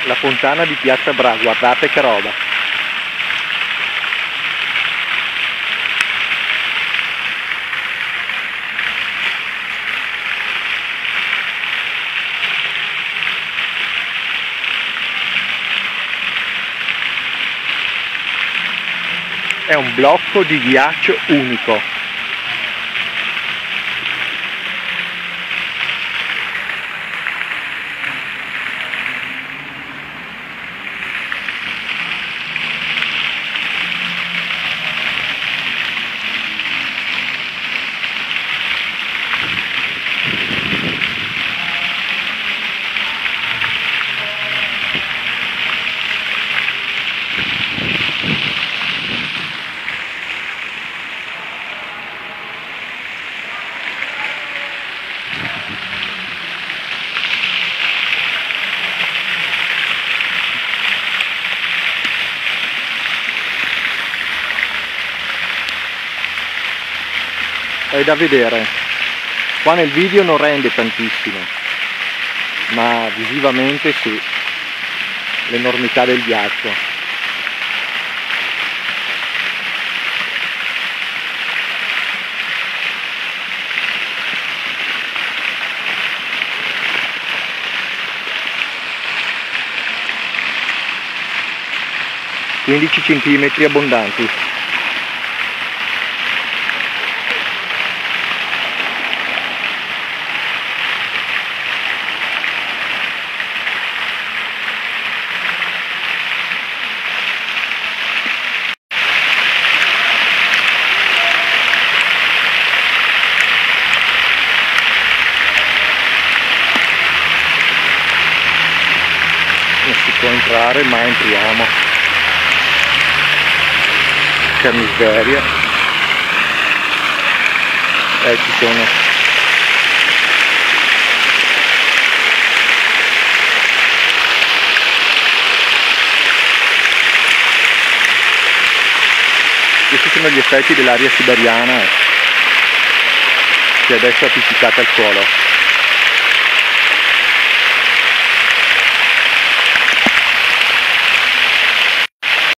La fontana di Piazza Bra, guardate che roba. È un blocco di ghiaccio unico. 'È da vedere. Qua nel video non rende tantissimo, ma visivamente sì, l'enormità del ghiaccio. (15 centimetri abbondanti). Non si può entrare, ma entriamo. Che miseria. Ci sono. Questi sono gli effetti dell'aria siberiana che adesso è appiccicata al suolo.